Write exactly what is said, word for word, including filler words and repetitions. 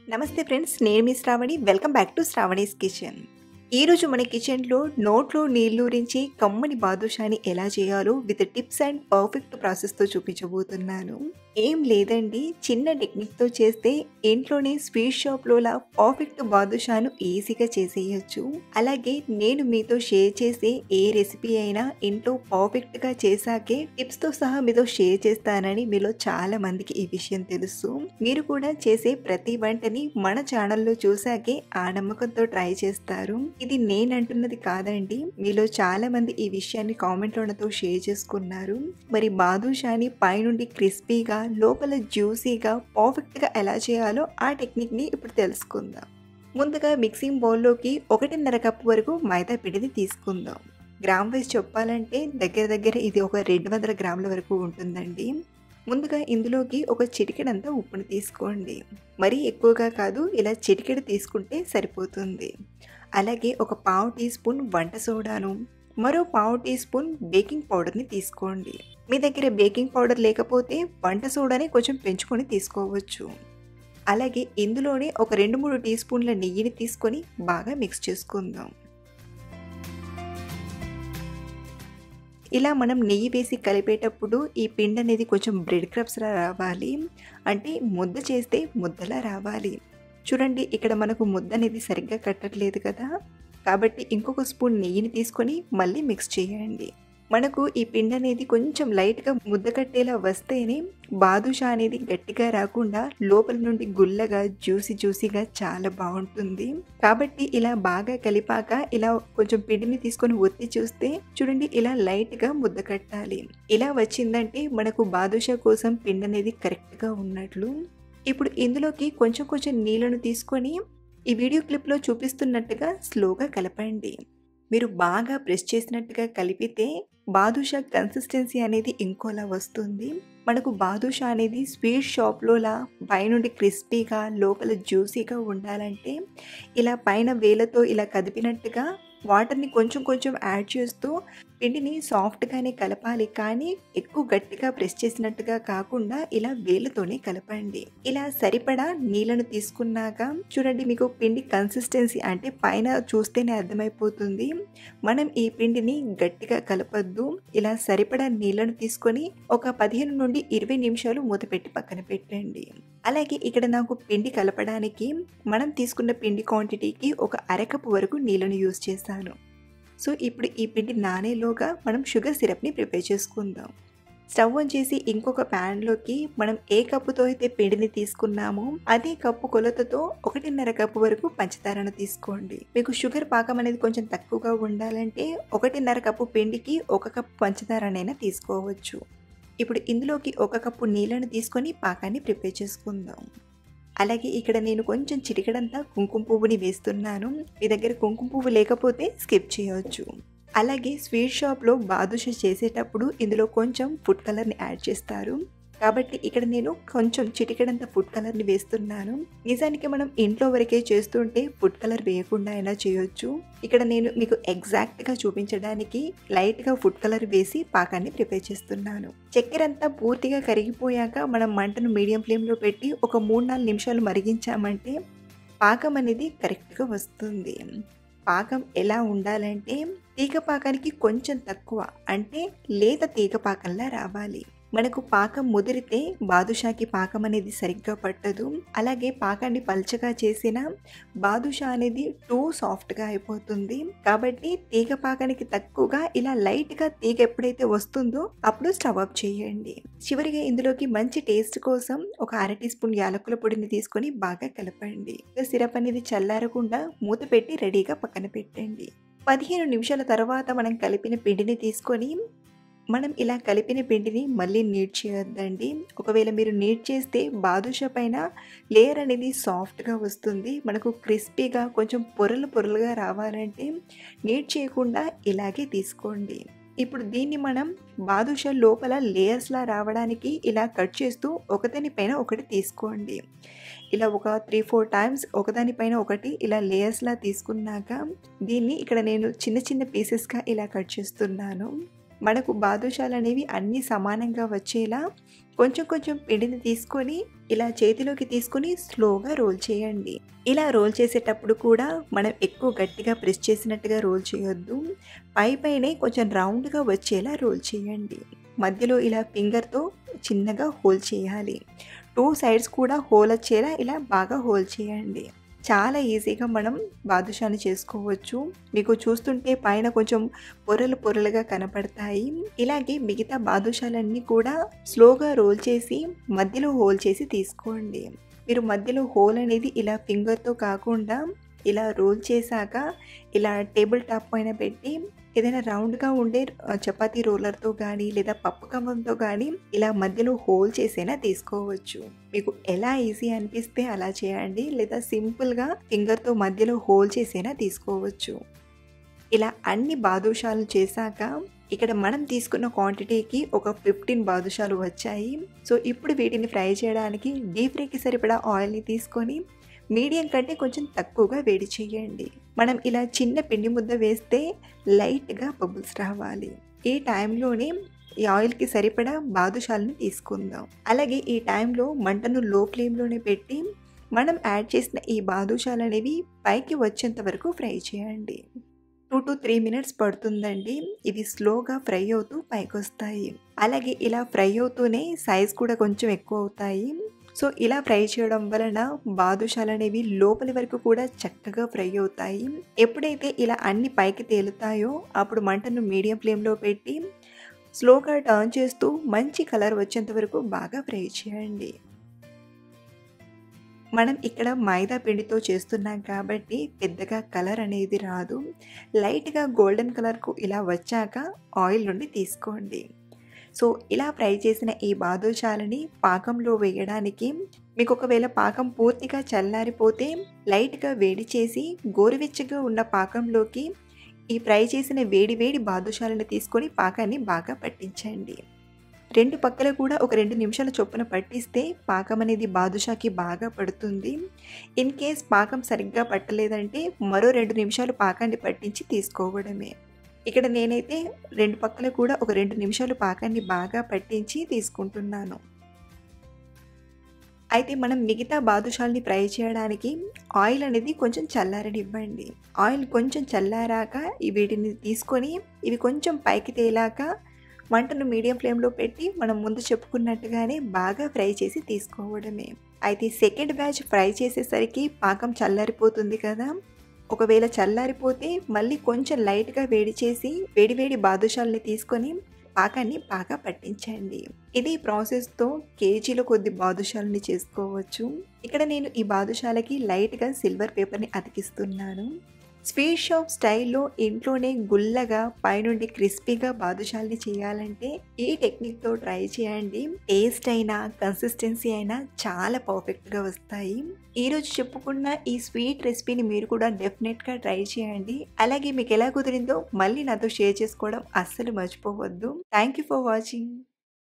నమస్తే ఫ్రెండ్స్, నేను మీ Shravani. Welcome back to Shravani's kitchen. ఈరోజు మన కిచెన్లో నోట్లో నీళ్ళూరించి కమ్మని బాదుషాని ఎలా చేయాలో విత్ టిప్స్ అండ్ పర్ఫెక్ట్ ప్రాసెస్తో చూపించబోతున్నాను. ఏం లేదండి, చిన్న టెక్నిక్తో చేస్తే ఇంట్లోనే స్వీట్ షాప్లోలా పర్ఫెక్ట్ బాదుషాను ఈజీగా చేసేయచ్చు. అలాగే నేను మీతో షేర్ చేసే ఏ రెసిపీ అయినా ఇంట్లో పర్ఫెక్ట్గా చేశాకే టిప్స్తో సహా మీతో షేర్ చేస్తానని మీలో చాలా మందికి ఈ విషయం తెలుసు. మీరు కూడా చేసే ప్రతి వంటని మన ఛానల్లో చూసాకే ఆ నమ్మకంతో ట్రై చేస్తారు. ఇది నేను అంటున్నది కాదండి, మీలో చాలా మంది ఈ విషయాన్ని కామెంట్లో నాతో షేర్ చేసుకున్నారు. మరి బాదుషాని పైనుండి క్రిస్పీగా లోపల జ్యూసీగా పర్ఫెక్ట్గా ఎలా చేయాలో ఆ టెక్నిక్ని ఇప్పుడు తెలుసుకుందాం. ముందుగా మిక్సింగ్ బౌల్లోకి ఒకటిన్నర కప్పు వరకు మైదా పిండిని తీసుకుందాం. గ్రామ్ వైజ్ చెప్పాలంటే దగ్గర దగ్గర ఇది ఒక రెండు వందల గ్రాముల వరకు ఉంటుందండి. ముందుగా ఇందులోకి ఒక చిటికెడంతా ఉప్పుని తీసుకోండి. మరీ ఎక్కువగా కాదు, ఇలా చిటికెడు తీసుకుంటే సరిపోతుంది. అలాగే ఒక పావు టీ స్పూన్ వంట సోడాను, మరో పావు టీ స్పూన్ బేకింగ్ పౌడర్ని తీసుకోండి. మీ దగ్గర బేకింగ్ పౌడర్ లేకపోతే వంట సోడాని కొంచెం పెంచుకొని తీసుకోవచ్చు. అలాగే ఇందులోనే ఒక రెండు మూడు టీ స్పూన్ల నెయ్యిని తీసుకొని బాగా మిక్స్ చేసుకుందాం. ఇలా మనం నెయ్యి వేసి కలిపేటప్పుడు ఈ పిండి అనేది కొంచెం బ్రెడ్ క్రబ్స్లా రావాలి, అంటే ముద్ద చేస్తే ముద్దలా రావాలి. చూడండి, ఇక్కడ మనకు ముద్ద అనేది సరిగ్గా కట్టట్లేదు కదా, కాబట్టి ఇంకొక స్పూన్ నెయ్యిని తీసుకొని మళ్ళీ మిక్స్ చేయండి. మనకు ఈ పిండి అనేది కొంచెం లైట్గా ముద్ద కట్టేలా వస్తేనే బాదుషా అనేది గట్టిగా రాకుండా లోపల నుండి గుల్లగా జ్యూసీ జ్యూసీగా చాలా బాగుంటుంది. కాబట్టి ఇలా బాగా కలిపాక ఇలా కొంచెం పిండిని తీసుకొని ఒత్తి చూస్తే చూడండి, ఇలా లైట్గా ముద్ద కట్టాలి. ఇలా వచ్చిందంటే మనకు బాదుషా కోసం పిండి అనేది కరెక్ట్గా ఉన్నట్లు. ఇప్పుడు ఇందులోకి కొంచెం కొంచెం నీళ్ళను తీసుకొని ఈ వీడియో క్లిప్లో చూపిస్తున్నట్టుగా స్లోగా కలపండి. మీరు బాగా ప్రెస్ చేసినట్టుగా కలిపితే బాదుషా కన్సిస్టెన్సీ అనేది ఇంకోలా వస్తుంది. మనకు బాదుషా అనేది స్వీట్ షాప్లోలా పైనుండి క్రిస్పీగా లోపల జ్యూసీగా ఉండాలంటే ఇలా పైన వేలతో ఇలా కదిపినట్టుగా వాటర్ని కొంచెం కొంచెం యాడ్ చేస్తూ పిండిని సాఫ్ట్గానే కలపాలి, కానీ ఎక్కువ గట్టిగా ప్రెస్ చేసినట్టుగా కాకుండా ఇలా వేలతోనే కలపండి. ఇలా సరిపడా నీళ్ళను తీసుకున్నాక చూడండి, మీకు పిండి కన్సిస్టెన్సీ అంటే పైన చూస్తేనే అర్థమైపోతుంది. మనం ఈ పిండిని గట్టిగా కలపద్దు. ఇలా సరిపడా నీళ్ళను తీసుకొని ఒక పదిహేను నుండి ఇరవై నిమిషాలు మూత పెట్టి పక్కన పెట్టండి. అలాగే ఇక్కడ నాకు పిండి కలపడానికి మనం తీసుకున్న పిండి క్వాంటిటీకి ఒక అరకప్పు వరకు నీళ్ళను యూజ్ చేశాను. సో ఇప్పుడు ఈ పిండి నానేలోగా మనం షుగర్ సిరప్ని ప్రిపేర్ చేసుకుందాం. స్టవ్ ఆన్ చేసి ఇంకొక ప్యాన్లోకి మనం ఏ కప్పుతో అయితే పిండిని తీసుకున్నామో అదే కప్పు కొలతతో ఒకటిన్నర కప్పు వరకు పంచదారను తీసుకోండి. మీకు షుగర్ పాకం అనేది కొంచెం తక్కువగా ఉండాలంటే ఒకటిన్నర కప్పు పిండికి ఒక కప్పు పంచదారనైనా తీసుకోవచ్చు. ఇప్పుడు ఇందులోకి ఒక కప్పు నీళ్ళను తీసుకొని పాకాన్ని ప్రిపేర్ చేసుకుందాం. అలాగే ఇక్కడ నేను కొంచెం చిటికెడంతా కుంకుమ పువ్వుని వేస్తున్నాను. మీ దగ్గర కుంకుమ పువ్వు లేకపోతే స్కిప్ చేయవచ్చు. అలాగే స్వీట్ షాప్లో బాదుషా చేసేటప్పుడు ఇందులో కొంచెం ఫుడ్ కలర్ని యాడ్ చేస్తారు, కాబట్టి ఇక్కడ నేను కొంచెం చిటికెడంత ఫుడ్ కలర్ని వేస్తున్నాను. నిజానికి మనం ఇంట్లో వరకే చేస్తుంటే ఫుడ్ కలర్ వేయకుండా అయినా చేయొచ్చు. ఇక్కడ నేను మీకు ఎగ్జాక్ట్గా చూపించడానికి లైట్గా ఫుడ్ కలర్ వేసి పాకాన్ని ప్రిపేర్ చేస్తున్నాను. చక్కెర అంతా పూర్తిగా కరిగిపోయాక మనం మంటను మీడియం ఫ్లేమ్లో పెట్టి ఒక మూడు నాలుగు నిమిషాలు మరిగించామంటే పాకం అనేది కరెక్ట్గా వస్తుంది. పాకం ఎలా ఉండాలంటే తీగ పాకానికి కొంచెం తక్కువ, అంటే లేత తీగ పాకంలా రావాలి. మనకు పాకం ముదిరితే బాదుషాకి పాకం అనేది సరిగ్గా పట్టదు. అలాగే పాకాన్ని పల్చగా చేసిన బాదుషా అనేది టూ సాఫ్ట్గా అయిపోతుంది. కాబట్టి తీగ పాకానికి తక్కువగా ఇలా లైట్గా తీగ ఎప్పుడైతే వస్తుందో అప్పుడు స్టవ్ ఆఫ్ చేయండి. చివరిగా ఇందులోకి మంచి టేస్ట్ కోసం ఒక అర టీ స్పూన్ యాలకుల పొడిని తీసుకొని బాగా కలపండి. సిరప్ అనేది చల్లారకుండా మూత పెట్టి రెడీగా పక్కన పెట్టండి. పదిహేను నిమిషాల తర్వాత మనం కలిపిన పిండిని తీసుకొని మనం ఇలా కలిపిన పిండిని మళ్ళీ నీట్ చేయొద్దండి. ఒకవేళ మీరు నీట్ చేస్తే బాదుషా పైన లేయర్ అనేది సాఫ్ట్గా వస్తుంది. మనకు క్రిస్పీగా కొంచెం పొరలు పొరలుగా రావాలంటే నీట్ చేయకుండా ఇలాగే తీసుకోండి. ఇప్పుడు దీన్ని మనం బాదుషా లోపల లేయర్స్లా రావడానికి ఇలా కట్ చేస్తూ ఒకదానిపైన ఒకటి తీసుకోండి. ఇలా ఒక త్రీ ఫోర్ టైమ్స్ ఒకదానిపైన ఒకటి ఇలా లేయర్స్లా తీసుకున్నాక దీన్ని ఇక్కడ నేను చిన్న చిన్న పీసెస్గా ఇలా కట్ చేస్తున్నాను. మనకు బాదుషాలనేవి అన్నీ సమానంగా వచ్చేలా కొంచెం కొంచెం పిండిని తీసుకొని ఇలా చేతిలోకి తీసుకొని స్లోగా రోల్ చేయండి. ఇలా రోల్ చేసేటప్పుడు కూడా మనం ఎక్కువ గట్టిగా ప్రెస్ చేసినట్టుగా రోల్ చేయొద్దు. పై పైనే కొంచెం రౌండ్‌గా వచ్చేలా రోల్ చేయండి. మధ్యలో ఇలా ఫింగర్‌తో చిన్నగా హోల్ చేయాలి. టూ సైడ్స్ కూడా హోల్ వచ్చేలా ఇలా బాగా హోల్ చేయండి. చాలా ఈజీగా మనం బాదుషాని చేసుకోవచ్చు. మీకు చూస్తుంటే పైన కొంచెం పొరలు పొరలుగా కనపడతాయి. ఇలాగే మిగతా బాదుషాలన్నీ కూడా స్లోగా రోల్ చేసి మధ్యలో హోల్ చేసి తీసుకోండి. మీరు మధ్యలో హోల్ అనేది ఇలా ఫింగర్‌తో కాకుండా ఇలా రోల్ చేశాక ఇలా టేబుల్ టాప్ పైన పెట్టి ఏదైనా రౌండ్‌గా ఉండే ఆహ్, చపాతీ రోలర్‌తో గానీ లేదా పప్పు కవ్వంతో గానీ ఇలా మధ్యలో హోల్ చేసైనా తీసుకోవచ్చు. మీకు ఎలా ఈజీ అనిపిస్తే అలా చేయండి. లేదా సింపుల్‌గా ఫింగర్‌తో మధ్యలో హోల్ చేసైనా తీసుకోవచ్చు. ఇలా అన్ని బాదుషాలు చేశాక ఇక్కడ మనం తీసుకున్న క్వాంటిటీకి ఒక పదిహేను బాదుషాలు వచ్చాయి. సో ఇప్పుడు వీటిని ఫ్రై చేయడానికి డీప్ ఫ్రైకి సరిపడా ఆయిల్‌ని తీసుకొని మీడియం కంటే కొంచెం తక్కువగా వేడి చేయండి. మనం ఇలా చిన్న పిండి ముద్ద వేస్తే లైట్‌గా బబుల్స్ రావాలి. ఈ టైంలోనే ఈ ఆయిల్‌కి సరిపడా బాదుషాలను తీసుకుందాం. అలాగే ఈ టైంలో మంటను లో ఫ్లేమ్‌లోనే పెట్టి మనం యాడ్ చేసిన ఈ బాదుషాలనేవి పైకి వచ్చేంత వరకు ఫ్రై చేయండి. టూ టు త్రీ మినిట్స్ పడుతుందండి. ఇవి స్లోగా ఫ్రై అవుతూ పైకొస్తాయి. అలాగే ఇలా ఫ్రై అవుతూనే సైజ్ కూడా కొంచెం ఎక్కువ అవుతాయి. సో ఇలా ఫ్రై చేయడం వలన బాదుషాలనేవి లోపలి వరకు కూడా చక్కగా ఫ్రై అవుతాయి. ఎప్పుడైతే ఇలా అన్ని పైకి తేలుతాయో అప్పుడు మంటను మీడియం ఫ్లేమ్‌లో పెట్టి స్లోగా టర్న్ చేస్తూ మంచి కలర్ వచ్చేంత వరకు బాగా ఫ్రై చేయండి. మనం ఇక్కడ మైదా పిండితో చేస్తున్నాం కాబట్టి పెద్దగా కలర్ అనేది రాదు. లైట్‌గా గోల్డెన్ కలర్‌కు ఇలా వచ్చాక ఆయిల్ నుండి తీసుకోండి. సో ఇలా ఫ్రై చేసిన ఈ బాదుషాలని పాకంలో వేయడానికి మీకు ఒకవేళ పాకం పూర్తిగా చల్లారిపోతే లైట్‌గా వేడి చేసి గోరువెచ్చగా ఉన్న పాకంలోకి ఈ ఫ్రై చేసిన వేడి వేడి బాదుషాలను తీసుకొని పాకాన్ని బాగా పట్టించండి. రెండు పక్కల కూడా ఒక రెండు నిమిషాల చొప్పున పట్టిస్తే పాకం అనేది బాదుషాకి బాగా పడుతుంది. ఇన్ కేస్ పాకం సరిగ్గా పట్టలేదంటే మరో రెండు నిమిషాలు పాకాన్ని పట్టించి తీసుకోవడమే. ఇక్కడ నేనైతే రెండు పక్కల కూడా ఒక రెండు నిమిషాలు పాకాన్ని బాగా పట్టించి తీసుకుంటున్నాను. అయితే మనం మిగతా బాదుషాల్ని ఫ్రై చేయడానికి ఆయిల్ అనేది కొంచెం చల్లారనివ్వండి. ఆయిల్ కొంచెం చల్లారాక వీటిని తీసుకొని ఇవి కొంచెం పైకి తేలాక మంటను మీడియం ఫ్లేమ్‌లో పెట్టి మనం ముందు చెప్పుకున్నట్టుగానే బాగా ఫ్రై చేసి తీసుకోవడమే. అయితే సెకండ్ బ్యాచ్ ఫ్రై చేసేసరికి పాకం చల్లారిపోతుంది కదా! ఒకవేళ చల్లారిపోతే మళ్ళీ కొంచెం లైట్‌గా వేడి చేసి వేడి వేడి బాదుషాల్ని తీసుకొని పాకాన్ని బాగా పట్టించండి. ఇది ప్రాసెస్‌తో కేజీల కొద్ది బాదుషాలని చేసుకోవచ్చు. ఇక్కడ నేను ఈ బాదుషాలకి లైట్‌గా సిల్వర్ పేపర్‌ని అతికిస్తున్నాను. స్వీట్ షాప్ స్టైల్‌లో ఇంట్లోనే గుల్లగా పైనుండి క్రిస్పీగా బాదుషాల్ని చేయాలంటే ఈ టెక్నిక్‌తో ట్రై చేయండి. టేస్ట్ అయినా కన్సిస్టెన్సీ అయినా చాలా పర్ఫెక్ట్‌గా వస్తాయి. ఈరోజు చెప్పుకున్న ఈ స్వీట్ రెసిపీని మీరు కూడా డెఫినెట్‌గా ట్రై చేయండి. అలాగే మీకు ఎలా కుదిరిందో మళ్ళీ నాతో షేర్ చేసుకోవడం అస్సలు మర్చిపోవద్దు. Thank you for watching.